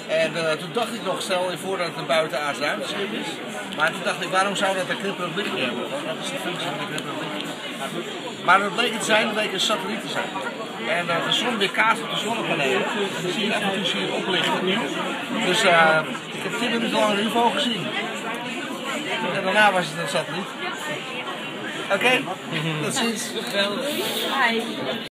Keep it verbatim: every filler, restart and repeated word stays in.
En uh, toen dacht ik nog, stel je voor dat het een buitenaards ruimteschip is. Maar toen dacht ik, waarom zou dat een knipperend lichtje hebben? Want dat is de functie van een knipperend lichtje. Maar dat bleek het te zijn, dat bleek een satelliet te zijn. En uh, de zon weerkaatst op de zonnepanelen. En dan zie je af en toe zie je oplichten. Dus uh, ik heb tien minuten lang een U F O gezien. En daarna was het een satelliet. Oké, okay. Tot ziens.